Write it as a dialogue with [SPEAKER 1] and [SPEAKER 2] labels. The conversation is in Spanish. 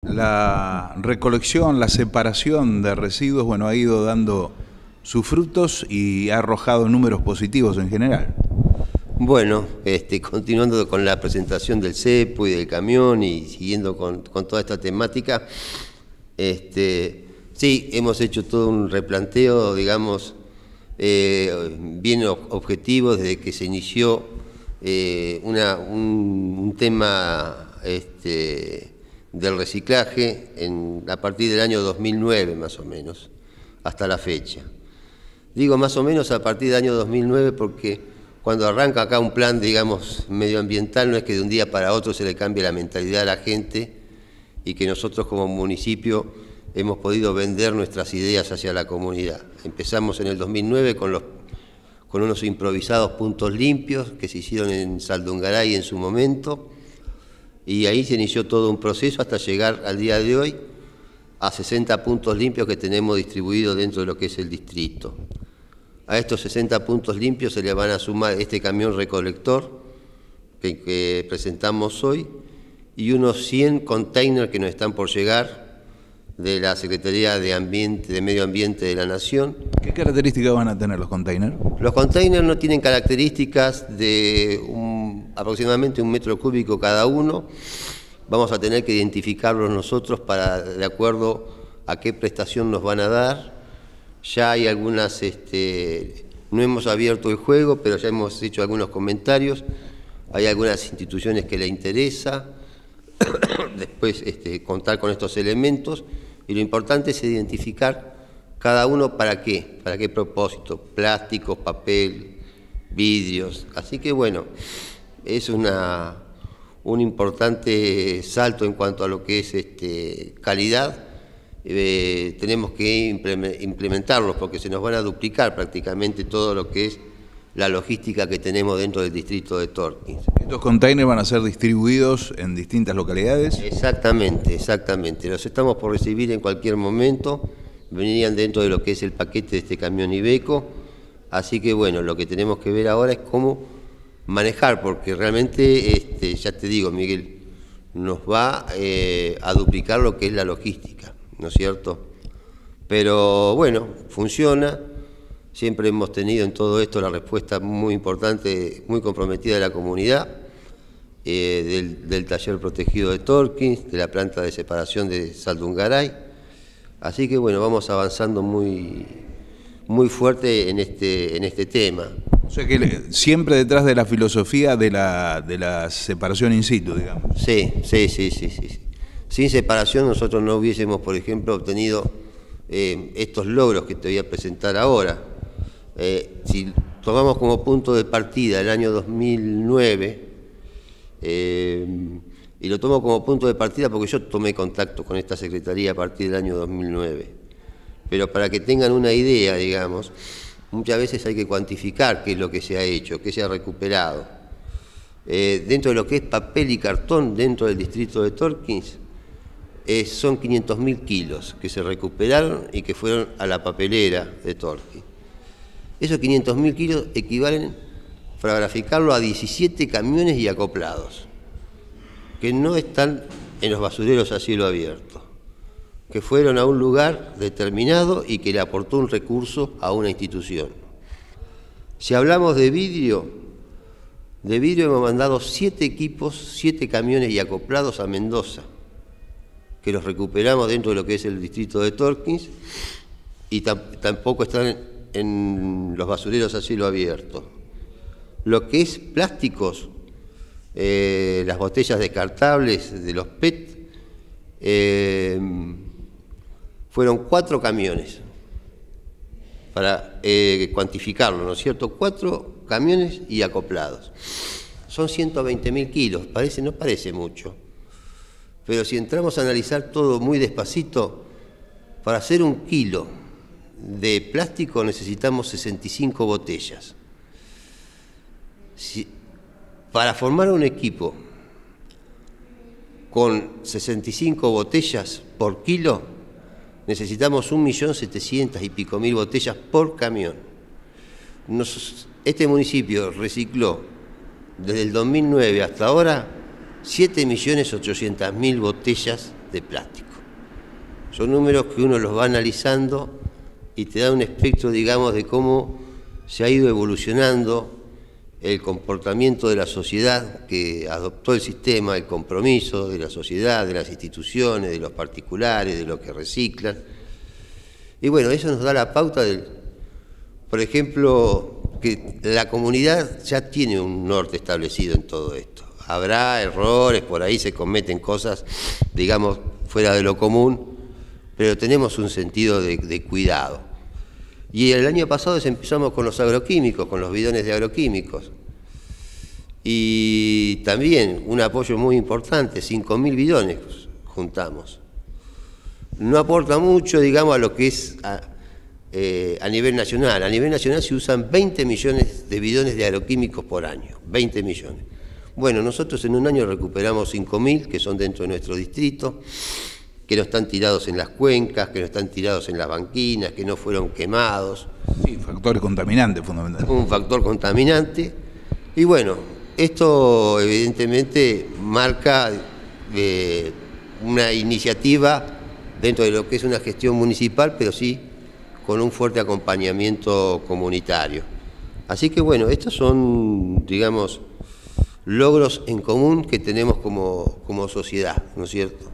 [SPEAKER 1] La recolección, la separación de residuos, bueno, ha ido dando sus frutos y ha arrojado números positivos en general.
[SPEAKER 2] Bueno, continuando con la presentación del cepo y del camión y siguiendo con toda esta temática, sí, hemos hecho todo un replanteo, digamos, bien objetivo desde que se inició un tema del reciclaje a partir del año 2009 más o menos, hasta la fecha. Digo más o menos a partir del año 2009 porque cuando arranca acá un plan, digamos, medioambiental, no es que de un día para otro se le cambie la mentalidad a la gente y que nosotros como municipio hemos podido vender nuestras ideas hacia la comunidad. Empezamos en el 2009 con unos improvisados puntos limpios que se hicieron en Saldungaray en su momento, y ahí se inició todo un proceso hasta llegar al día de hoy a 60 puntos limpios que tenemos distribuidos dentro de lo que es el distrito. A estos 60 puntos limpios se le van a sumar este camión recolector que presentamos hoy y unos 100 containers que nos están por llegar de la Secretaría de Medio Ambiente de la Nación.
[SPEAKER 1] ¿Qué características van a tener los containers?
[SPEAKER 2] Los containers no tienen características de aproximadamente 1 metro cúbico cada uno. Vamos a tener que identificarlos nosotros de acuerdo a qué prestación nos van a dar. Ya hay algunas, no hemos abierto el juego, pero ya hemos hecho algunos comentarios. Hay algunas instituciones que le interesa después contar con estos elementos, y lo importante es identificar cada uno para qué propósito: plásticos, papel, vidrios. Así que bueno, es un importante salto en cuanto a lo que es calidad. Tenemos que implementarlos porque se nos van a duplicar prácticamente todo lo que es la logística que tenemos dentro del distrito de Torquín.
[SPEAKER 1] ¿Estos containers van a ser distribuidos en distintas localidades?
[SPEAKER 2] Exactamente, exactamente. Los estamos por recibir en cualquier momento. Venían dentro de lo que es el paquete de este camión Iveco. Así que bueno, lo que tenemos que ver ahora es cómo manejar, porque realmente, ya te digo, Miguel, nos va a duplicar lo que es la logística, ¿no es cierto? Pero bueno, funciona. Siempre hemos tenido en todo esto la respuesta muy importante, muy comprometida de la comunidad, del taller protegido de Torquín, de la planta de separación de Saldungaray. Así que bueno, vamos avanzando muy fuerte en este tema.
[SPEAKER 1] O sea que siempre detrás de la filosofía de la separación in situ, digamos.
[SPEAKER 2] Sí. Sin separación nosotros no hubiésemos, por ejemplo, obtenido estos logros que te voy a presentar ahora. Si tomamos como punto de partida el año 2009, y lo tomo como punto de partida porque yo tomé contacto con esta Secretaría a partir del año 2009, pero para que tengan una idea, digamos, muchas veces hay que cuantificar qué es lo que se ha hecho, qué se ha recuperado. Dentro de lo que es papel y cartón dentro del distrito de Torquín, son 500.000 kilos que se recuperaron y que fueron a la papelera de Torquín. Esos 500.000 kilos equivalen, para graficarlo, a 17 camiones y acoplados, que no están en los basureros a cielo abierto, que fueron a un lugar determinado y que le aportó un recurso a una institución. Si hablamos de vidrio hemos mandado 7 equipos, 7 camiones y acoplados a Mendoza, que los recuperamos dentro de lo que es el distrito de Torquín, y tampoco están en los basureros a cielo abierto. Lo que es plásticos, las botellas descartables de los PET, fueron 4 camiones, para cuantificarlo, ¿no es cierto? 4 camiones y acoplados. Son 120.000 kilos, no parece mucho, pero si entramos a analizar todo muy despacito, para hacer 1 kilo de plástico necesitamos 65 botellas. Para formar un equipo con 65 botellas por kilo, necesitamos 1.700.000 y pico botellas por camión. Este municipio recicló desde el 2009 hasta ahora 7.800.000 botellas de plástico. Son números que uno los va analizando y te da un espectro, digamos, de cómo se ha ido evolucionando el comportamiento de la sociedad que adoptó el sistema, el compromiso de la sociedad, de las instituciones, de los particulares, de los que reciclan. Y bueno, eso nos da la pauta del, por ejemplo, que la comunidad ya tiene un norte establecido en todo esto. Habrá errores, por ahí se cometen cosas, digamos, fuera de lo común, pero tenemos un sentido de cuidado. Y el año pasado empezamos con los agroquímicos, con los bidones de agroquímicos. Y también un apoyo muy importante, 5.000 bidones juntamos. No aporta mucho, digamos, a lo que es a nivel nacional. A nivel nacional se usan 20 millones de bidones de agroquímicos por año, 20 millones. Bueno, nosotros en un año recuperamos 5.000, que son dentro de nuestro distrito, que no están tirados en las cuencas, que no están tirados en las banquinas, que no fueron quemados.
[SPEAKER 1] Sí, factores contaminantes fundamentalmente.
[SPEAKER 2] Un factor contaminante. Y bueno, esto evidentemente marca una iniciativa dentro de lo que es una gestión municipal, pero sí con un fuerte acompañamiento comunitario. Así que bueno, estos son, digamos, logros en común que tenemos como sociedad, ¿no es cierto?